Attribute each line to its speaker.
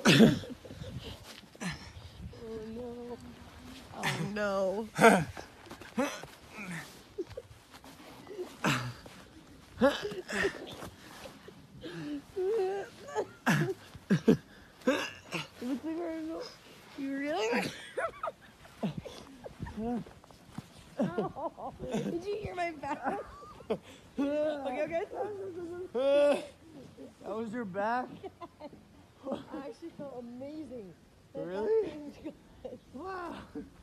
Speaker 1: Oh no. You really? Did you hear my back? Okay.
Speaker 2: That was your back?
Speaker 1: I actually felt amazing.
Speaker 2: Really? Wow.